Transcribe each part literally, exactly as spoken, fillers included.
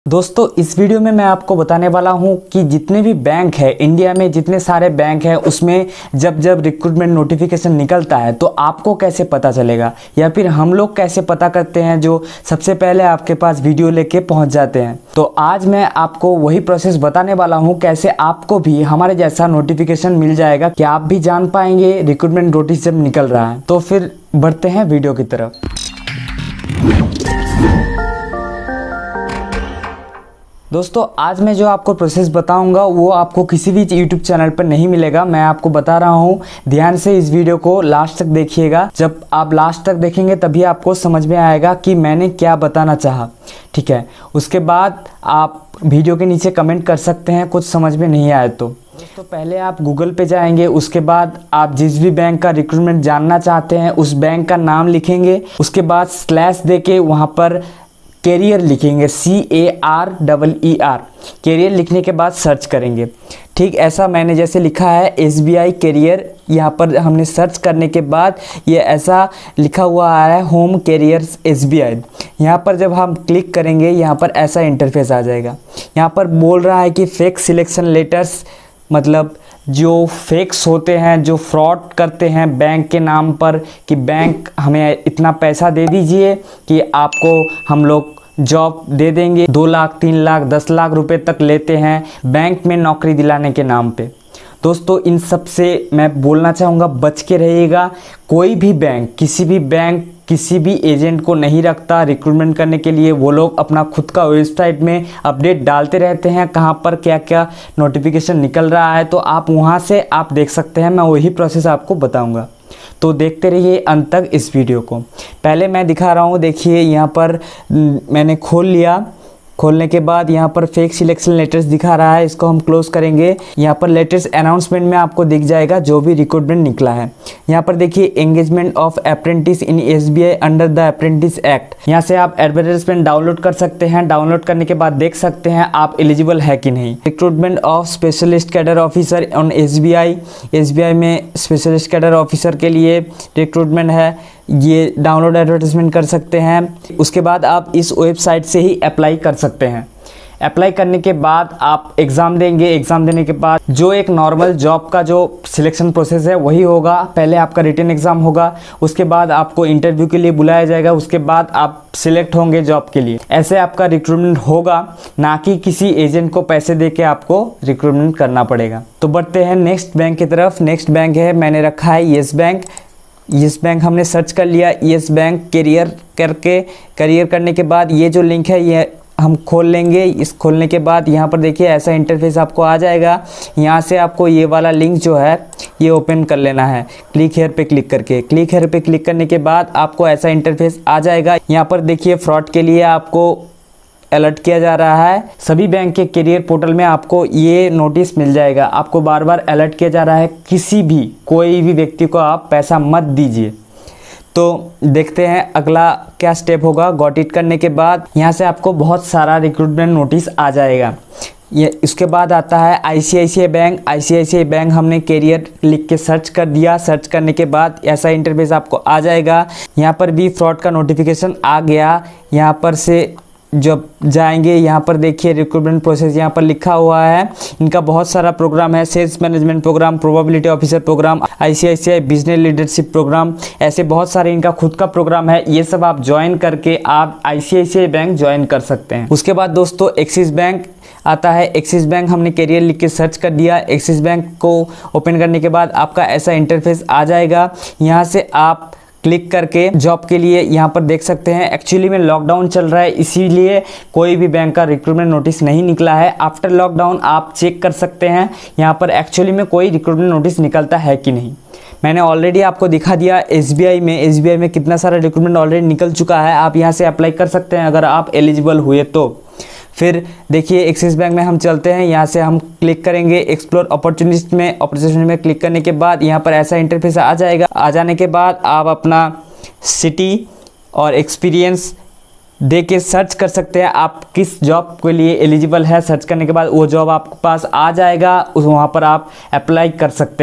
दोस्तों इस वीडियो में मैं आपको बताने वाला हूं कि जितने भी बैंक है इंडिया में, जितने सारे बैंक हैं उसमें जब जब रिक्रूटमेंट नोटिफिकेशन निकलता है तो आपको कैसे पता चलेगा, या फिर हम लोग कैसे पता करते हैं जो सबसे पहले आपके पास वीडियो लेके पहुंच जाते हैं। तो आज मैं आपको वही प्रोसेस बताने वाला हूँ कैसे आपको भी हमारे जैसा नोटिफिकेशन मिल जाएगा कि आप भी जान पाएंगे रिक्रूटमेंट नोटिस जब निकल रहा है। तो फिर बढ़ते हैं वीडियो की तरफ। दोस्तों आज मैं जो आपको प्रोसेस बताऊंगा वो आपको किसी भी यूट्यूब चैनल पर नहीं मिलेगा। मैं आपको बता रहा हूँ, ध्यान से इस वीडियो को लास्ट तक देखिएगा। जब आप लास्ट तक देखेंगे तभी आपको समझ में आएगा कि मैंने क्या बताना चाहा। ठीक है, उसके बाद आप वीडियो के नीचे कमेंट कर सकते हैं कुछ समझ में नहीं आए तो। दोस्तों पहले आप गूगल पे जाएंगे, उसके बाद आप जिस भी बैंक का रिक्रूटमेंट जानना चाहते हैं उस बैंक का नाम लिखेंगे, उसके बाद स्लैश दे के वहाँ पर कैरियर लिखेंगे, C A R double E R. Career लिखने के बाद सर्च करेंगे। ठीक ऐसा मैंने जैसे लिखा है एस बी आई कैरियर, यहाँ पर हमने सर्च करने के बाद ये ऐसा लिखा हुआ आ रहा है home career S B I. यहाँ पर जब हम क्लिक करेंगे यहाँ पर ऐसा इंटरफेस आ जाएगा। यहाँ पर बोल रहा है कि फेक सिलेक्शन लेटर्स, मतलब जो फेक्स होते हैं, जो फ्रॉड करते हैं बैंक के नाम पर कि बैंक हमें इतना पैसा दे दीजिए कि आपको हम लोग जॉब दे देंगे, दो लाख तीन लाख दस लाख रुपए तक लेते हैं बैंक में नौकरी दिलाने के नाम पे। दोस्तों इन सब से मैं बोलना चाहूँगा बच के रहिएगा। कोई भी बैंक, किसी भी बैंक किसी भी एजेंट को नहीं रखता रिक्रूटमेंट करने के लिए। वो लोग अपना खुद का वेबसाइट में अपडेट डालते रहते हैं कहाँ पर क्या क्या नोटिफिकेशन निकल रहा है, तो आप वहाँ से आप देख सकते हैं। मैं वही प्रोसेस आपको बताऊँगा, तो देखते रहिए अंत तक इस वीडियो को। पहले मैं दिखा रहा हूँ, देखिए यहाँ पर मैंने खोल लिया। खोलने के बाद यहाँ पर फेक सिलेक्शन लेटर्स दिखा रहा है, इसको हम क्लोज करेंगे। यहाँ पर लेटेस्ट अनाउंसमेंट में आपको दिख जाएगा जो भी रिक्रूटमेंट निकला है। यहाँ पर देखिए engagement of apprentice in S B I under the apprentice act. यहाँ से आप एडवर्टाइजमेंट डाउनलोड कर सकते हैं। डाउनलोड करने के बाद देख सकते हैं आप एलिजिबल है कि नहीं। Recruitment of specialist cadre officer on S B I. S B I में स्पेशलिस्ट कैडर ऑफिसर के लिए रिक्रूटमेंट है, ये डाउनलोड एडवर्टाइजमेंट कर सकते हैं। उसके बाद आप इस वेबसाइट से ही अप्लाई कर सकते हैं। अप्लाई करने के बाद आप एग्ज़ाम देंगे। एग्ज़ाम देने के बाद जो एक नॉर्मल जॉब का जो सिलेक्शन प्रोसेस है वही होगा। पहले आपका रिटन एग्ज़ाम होगा, उसके बाद आपको इंटरव्यू के लिए बुलाया जाएगा, उसके बाद आप सिलेक्ट होंगे जॉब के लिए। ऐसे आपका रिक्रूटमेंट होगा, ना कि किसी एजेंट को पैसे दे के आपको रिक्रूटमेंट करना पड़ेगा। तो बढ़ते हैं नेक्स्ट बैंक की तरफ। नेक्स्ट बैंक है, मैंने रखा है येस बैंक। येस बैंक हमने सर्च कर लिया। येस बैंक कैरियर करके करियर करने के बाद ये जो लिंक है ये हम खोल लेंगे। इस खोलने के बाद यहाँ पर देखिए ऐसा इंटरफेस आपको आ जाएगा। यहाँ से आपको ये वाला लिंक जो है ये ओपन कर लेना है, क्लिक हेयर पे क्लिक करके। क्लिक हेयर पे क्लिक करने के बाद आपको ऐसा इंटरफेस आ जाएगा। यहाँ पर देखिए फ्रॉड के लिए आपको अलर्ट किया जा रहा है। सभी बैंक के करियर पोर्टल में आपको ये नोटिस मिल जाएगा। आपको बार बार अलर्ट किया जा रहा है, किसी भी कोई भी व्यक्ति को आप पैसा मत दीजिए। तो देखते हैं अगला क्या स्टेप होगा। गॉट इट करने के बाद यहाँ से आपको बहुत सारा रिक्रूटमेंट नोटिस आ जाएगा। ये इसके बाद आता है I C I C I bank. I C I C I bank हमने कैरियर लिख के सर्च कर दिया। सर्च करने के बाद ऐसा इंटरफेस आपको आ जाएगा। यहाँ पर भी फ्रॉड का नोटिफिकेशन आ गया। यहाँ पर से जब जाएंगे यहाँ पर देखिए रिक्रूटमेंट प्रोसेस यहाँ पर लिखा हुआ है। इनका बहुत सारा प्रोग्राम है, sales management program, probability officer program, I C I C I business leadership program, ऐसे बहुत सारे इनका खुद का प्रोग्राम है। ये सब आप ज्वाइन करके आप आई C I C I bank join कर सकते हैं। उसके बाद दोस्तों एक्सिस बैंक आता है। एक्सिस बैंक हमने कैरियर लिख के सर्च कर दिया। एक्सिस बैंक को ओपन करने के बाद आपका ऐसा इंटरफेस आ जाएगा। यहाँ से आप क्लिक करके जॉब के लिए यहाँ पर देख सकते हैं। एक्चुअली में लॉकडाउन चल रहा है इसीलिए कोई भी बैंक का रिक्रूटमेंट नोटिस नहीं निकला है। आफ्टर लॉकडाउन आप चेक कर सकते हैं यहाँ पर एक्चुअली में कोई रिक्रूटमेंट नोटिस निकलता है कि नहीं। मैंने ऑलरेडी आपको दिखा दिया एस बी आई में। एस बी आई में कितना सारा रिक्रूटमेंट ऑलरेडी निकल चुका है। आप यहाँ से अप्लाई कर सकते हैं अगर आप एलिजिबल हुए तो। फिर देखिए एक्सिस बैंक में हम चलते हैं। यहाँ से हम क्लिक करेंगे एक्सप्लोर अपॉर्चुनिटी में। अपॉर्चुनिटी में क्लिक करने के बाद यहाँ पर ऐसा इंटरफेस आ जाएगा। आ जाने के बाद आप अपना सिटी और एक्सपीरियंस दे के सर्च कर सकते हैं आप किस जॉब के लिए एलिजिबल है। सर्च करने के बाद वो जॉब आपके पास आ जाएगा, उस वहाँ पर आप अप्लाई कर सकते हैं।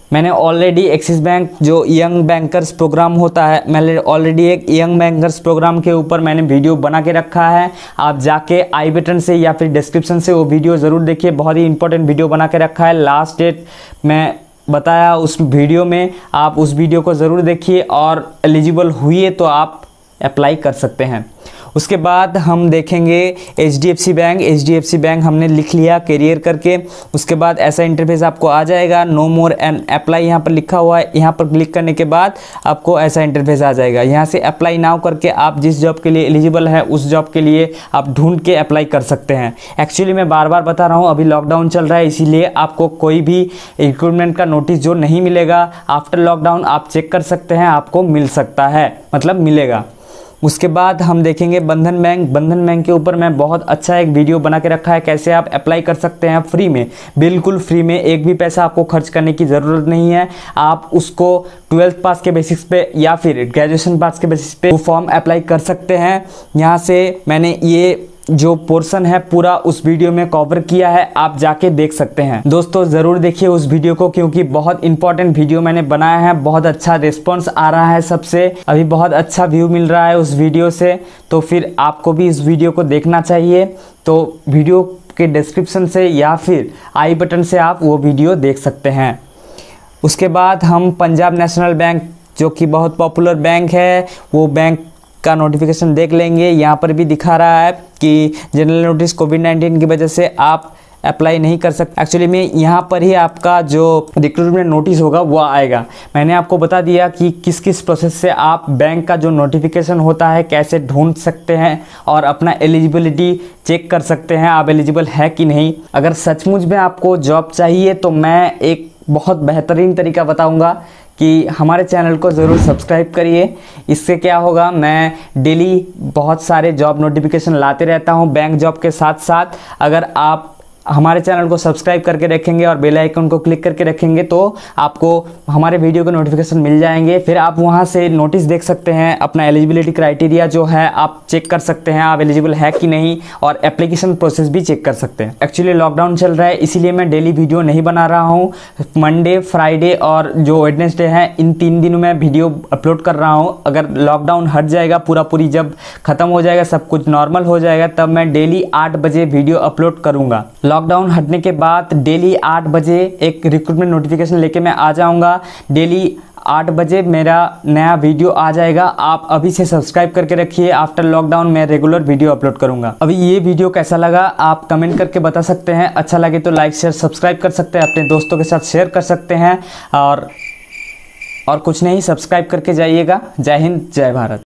मैंने ऑलरेडी एक्सिस बैंक जो यंग बैंकर्स प्रोग्राम होता है, मैंने ऑलरेडी एक यंग बैंकर्स प्रोग्राम के ऊपर मैंने वीडियो बना के रखा है। आप जाके आई बटन से या फिर डिस्क्रिप्शन से वो वीडियो ज़रूर देखिए, बहुत ही इंपॉर्टेंट वीडियो बना के रखा है। लास्ट डेट मैं बताया उस वीडियो में, आप उस वीडियो को ज़रूर देखिए और एलिजिबल हुई तो आप अप्लाई कर सकते हैं। उसके बाद हम देखेंगे H D F C bank. H D F C bank हमने लिख लिया करियर करके। उसके बाद ऐसा इंटरफेस आपको आ जाएगा, नो मोर एंड अप्लाई यहाँ पर लिखा हुआ है। यहाँ पर क्लिक करने के बाद आपको ऐसा इंटरफेस आ जाएगा। यहाँ से अप्लाई नाउ करके आप जिस जॉब के लिए एलिजिबल है उस जॉब के लिए आप ढूंढ के अप्लाई कर सकते हैं। एक्चुअली मैं बार बार बता रहा हूँ, अभी लॉकडाउन चल रहा है, इसीलिए आपको कोई भी रिक्रूटमेंट का नोटिस जो नहीं मिलेगा आफ्टर लॉकडाउन आप चेक कर सकते हैं, आपको मिल सकता है, मतलब मिलेगा। उसके बाद हम देखेंगे बंधन बैंक। बंधन बैंक के ऊपर मैं बहुत अच्छा एक वीडियो बना के रखा है, कैसे आप अप्लाई कर सकते हैं फ्री में, बिल्कुल फ्री में, एक भी पैसा आपको खर्च करने की ज़रूरत नहीं है। आप उसको ट्वेल्थ पास के बेसिस पे या फिर ग्रेजुएशन पास के बेसिस पे वो फॉर्म अप्लाई कर सकते हैं। यहाँ से मैंने ये जो पोर्शन है पूरा उस वीडियो में कवर किया है, आप जाके देख सकते हैं। दोस्तों ज़रूर देखिए उस वीडियो को, क्योंकि बहुत इंपॉर्टेंट वीडियो मैंने बनाया है। बहुत अच्छा रिस्पांस आ रहा है सबसे, अभी बहुत अच्छा व्यू मिल रहा है उस वीडियो से, तो फिर आपको भी इस वीडियो को देखना चाहिए। तो वीडियो के डिस्क्रिप्शन से या फिर आई बटन से आप वो वीडियो देख सकते हैं। उसके बाद हम पंजाब नेशनल बैंक, जो कि बहुत पॉपुलर बैंक है, वो बैंक का नोटिफिकेशन देख लेंगे। यहाँ पर भी दिखा रहा है कि जनरल नोटिस कोविड नाइन्टीन की वजह से आप अप्लाई नहीं कर सकते। एक्चुअली में यहाँ पर ही आपका जो रिक्रूटमेंट नोटिस होगा वो आएगा। मैंने आपको बता दिया कि किस किस प्रोसेस से आप बैंक का जो नोटिफिकेशन होता है कैसे ढूंढ सकते हैं और अपना एलिजिबिलिटी चेक कर सकते हैं, आप एलिजिबल है कि नहीं। अगर सचमुच में आपको जॉब चाहिए तो मैं एक बहुत बेहतरीन तरीका बताऊँगा कि हमारे चैनल को ज़रूर सब्सक्राइब करिए। इससे क्या होगा, मैं डेली बहुत सारे जॉब नोटिफिकेशन लाते रहता हूं बैंक जॉब के साथ साथ। अगर आप हमारे चैनल को सब्सक्राइब करके रखेंगे और बेल आइकन को क्लिक करके रखेंगे तो आपको हमारे वीडियो के नोटिफिकेशन मिल जाएंगे। फिर आप वहां से नोटिस देख सकते हैं, अपना एलिजिबिलिटी क्राइटेरिया जो है आप चेक कर सकते हैं, आप एलिजिबल है कि नहीं, और एप्लीकेशन प्रोसेस भी चेक कर सकते हैं। एक्चुअली लॉकडाउन चल रहा है, इसीलिए मैं डेली वीडियो नहीं बना रहा हूँ। मंडे, फ्राइडे और जो वेडनेसडे है, इन तीन दिनों में वीडियो अपलोड कर रहा हूँ। अगर लॉकडाउन हट जाएगा पूरा पूरी, जब खत्म हो जाएगा, सब कुछ नॉर्मल हो जाएगा, तब मैं डेली आठ बजे वीडियो अपलोड करूँगा। लॉकडाउन हटने के बाद डेली आठ बजे एक रिक्रूटमेंट नोटिफिकेशन लेके मैं आ जाऊंगा। डेली आठ बजे मेरा नया वीडियो आ जाएगा। आप अभी से सब्सक्राइब करके रखिए, आफ्टर लॉकडाउन मैं रेगुलर वीडियो अपलोड करूंगा। अभी ये वीडियो कैसा लगा आप कमेंट करके बता सकते हैं। अच्छा लगे तो लाइक शेयर सब्सक्राइब कर सकते हैं, अपने दोस्तों के साथ शेयर कर सकते हैं, और और कुछ नहीं, सब्सक्राइब करके जाइएगा। जय हिंद, जय भारत।